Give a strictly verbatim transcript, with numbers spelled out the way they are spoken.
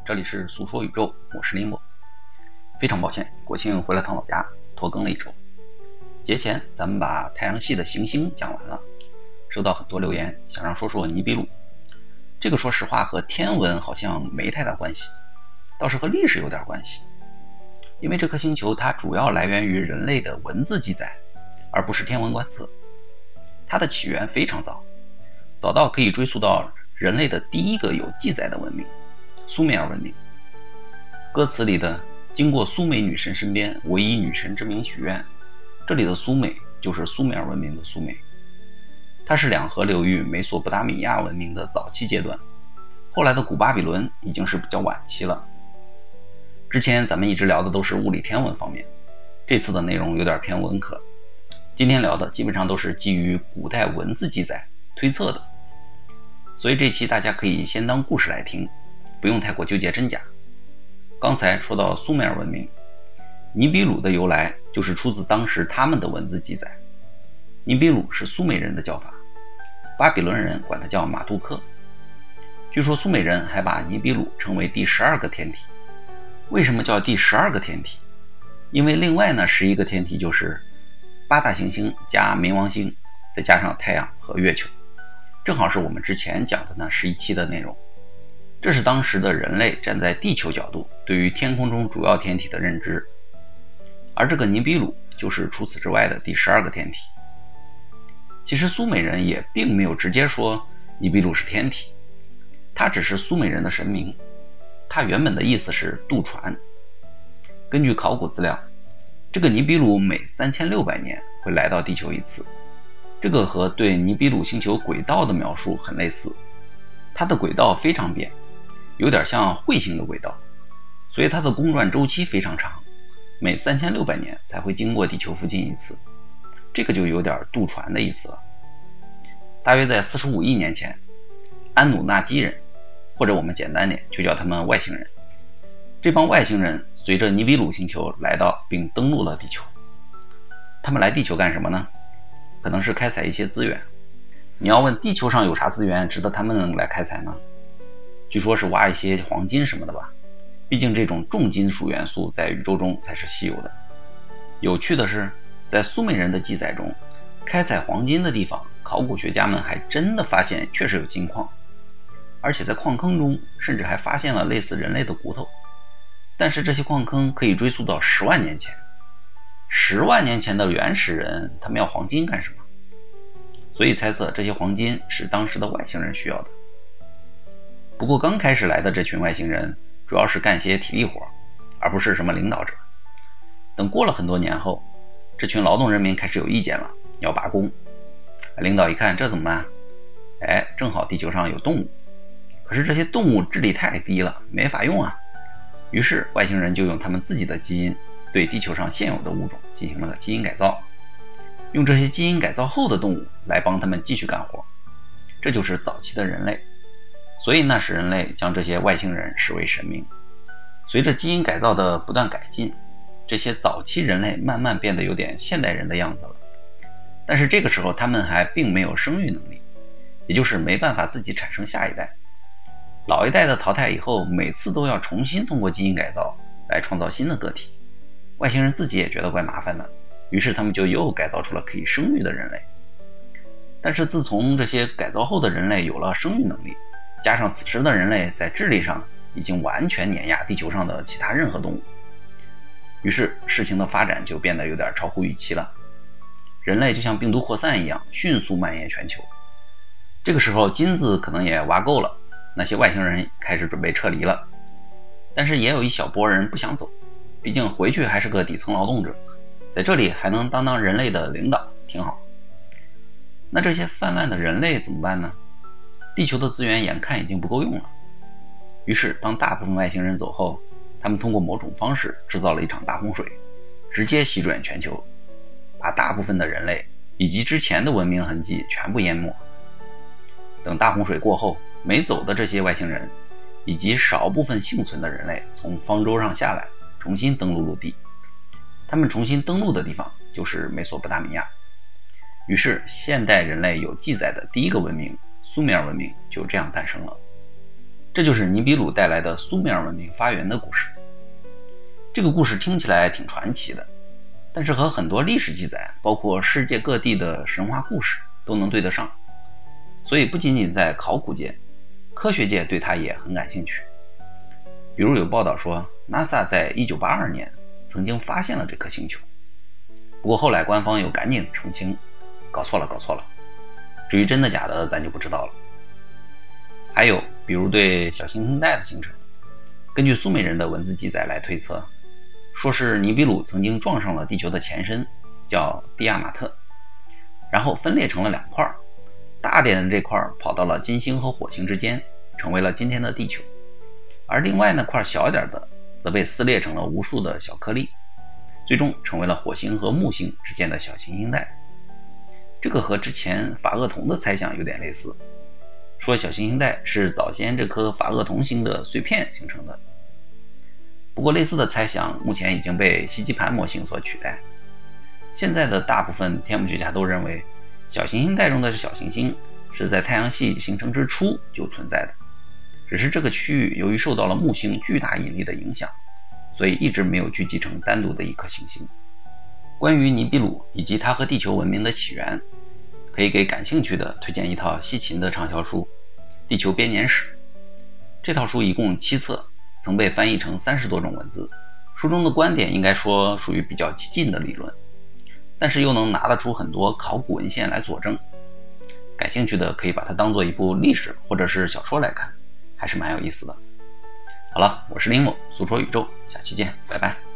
这里是诉说宇宙，我是林博。非常抱歉，国庆回了趟老家，拖更了一周。节前咱们把太阳系的行星讲完了，收到很多留言，想让说说尼比鲁。这个说实话和天文好像没太大关系，倒是和历史有点关系。因为这颗星球它主要来源于人类的文字记载，而不是天文观测。它的起源非常早，早到可以追溯到人类的第一个有记载的文明——苏美尔文明。歌词里的经过苏美女神身边，我以女神之名许愿，这里的苏美就是苏美尔文明的苏美。它是两河流域美索不达米亚文明的早期阶段，后来的古巴比伦已经是比较晚期了。之前咱们一直聊的都是物理天文方面，这次的内容有点偏文科，今天聊的基本上都是基于古代文字记载推测的，所以这期大家可以先当故事来听，不用太过纠结真假。刚才说到苏美尔文明，尼比鲁的由来就是出自当时他们的文字记载。尼比鲁是苏美人的叫法，巴比伦人管它叫马杜克。据说苏美人还把尼比鲁称为第十二个天体。为什么叫第十二个天体？因为另外呢十一个天体就是八大行星加冥王星，再加上太阳和月球，正好是我们之前讲的那十一期的内容。这是当时的人类站在地球角度对于天空中主要天体的认知，而这个尼比鲁就是除此之外的第十二个天体。其实苏美人也并没有直接说尼比鲁是天体，它只是苏美人的神明，它原本的意思是渡船。根据考古资料，这个尼比鲁每三千六百年会来到地球一次，这个和对尼比鲁星球轨道的描述很类似。它的轨道非常扁，有点像彗星的轨道，所以它的公转周期非常长，每三千六百年才会经过地球附近一次，这个就有点渡船的意思了。大约在四十五亿年前，安努纳基人，或者我们简单点就叫他们外星人，这帮外星人随着尼比鲁星球来到并登陆了地球。他们来地球干什么呢？可能是开采一些资源。你要问地球上有啥资源值得他们来开采呢？据说是挖一些黄金什么的吧，毕竟这种重金属元素在宇宙中才是稀有的。有趣的是，在苏美人的记载中，开采黄金的地方，考古学家们还真的发现确实有金矿，而且在矿坑中甚至还发现了类似人类的骨头。但是这些矿坑可以追溯到十万年前，十万年前的原始人他们要黄金干什么？所以猜测这些黄金是当时的外星人需要的。不过刚开始来的这群外星人主要是干些体力活，而不是什么领导者。等过了很多年后，这群劳动人民开始有意见了，要罢工。领导一看这怎么办？哎，正好地球上有动物，可是这些动物智力太低了，没法用啊。于是外星人就用他们自己的基因对地球上现有的物种进行了基因改造，用这些基因改造后的动物来帮他们继续干活，这就是早期的人类。所以那时人类将这些外星人视为神明。随着基因改造的不断改进，这些早期人类慢慢变得有点现代人的样子了。但是这个时候他们还并没有生育能力，也就是没办法自己产生下一代。老一代的淘汰以后，每次都要重新通过基因改造来创造新的个体。外星人自己也觉得怪麻烦的，于是他们就又改造出了可以生育的人类。但是自从这些改造后的人类有了生育能力，加上此时的人类在智力上已经完全碾压地球上的其他任何动物，于是事情的发展就变得有点超乎预期了。人类就像病毒扩散一样迅速蔓延全球。这个时候金子可能也挖够了，那些外星人开始准备撤离了。但是也有一小波人不想走，毕竟回去还是个底层劳动者，在这里还能当当人类的领导，挺好。那这些泛滥的人类怎么办呢？地球的资源眼看已经不够用了。于是当大部分外星人走后，他们通过某种方式制造了一场大洪水，直接席卷全球，把大部分的人类以及之前的文明痕迹全部淹没。等大洪水过后，没走的这些外星人以及少部分幸存的人类从方舟上下来，重新登陆陆地。他们重新登陆的地方就是美索不达米亚。于是现代人类有记载的第一个文明苏美尔文明就这样诞生了。 这就是尼比鲁带来的苏美尔文明发源的故事。这个故事听起来挺传奇的，但是和很多历史记载，包括世界各地的神话故事都能对得上，所以不仅仅在考古界，科学界对它也很感兴趣。比如有报道说 NASA 在一九八二年曾经发现了这颗星球，不过后来官方又赶紧澄清，搞错了搞错了。至于真的假的咱就不知道了。还有比如对小行星带的形成，根据苏美人的文字记载来推测，说是尼比鲁曾经撞上了地球的前身，叫蒂亚马特，然后分裂成了两块，大点的这块跑到了金星和火星之间，成为了今天的地球，而另外那块小点的则被撕裂成了无数的小颗粒，最终成为了火星和木星之间的小行星带。这个和之前法厄同的猜想有点类似，说小行星带是早先这颗法厄同星的碎片形成的。不过类似的猜想目前已经被希基盘模型所取代。现在的大部分天文学家都认为，小行星带中的小行星是在太阳系形成之初就存在的，只是这个区域由于受到了木星巨大引力的影响，所以一直没有聚集成单独的一颗行星。关于尼比鲁以及它和地球文明的起源，可以给感兴趣的推荐一套西秦的畅销书《地球编年史》。这套书一共七册，曾被翻译成三十多种文字。书中的观点应该说属于比较激进的理论，但是又能拿得出很多考古文献来佐证。感兴趣的可以把它当做一部历史或者是小说来看，还是蛮有意思的。好了，我是林某，诉说宇宙，下期见，拜拜。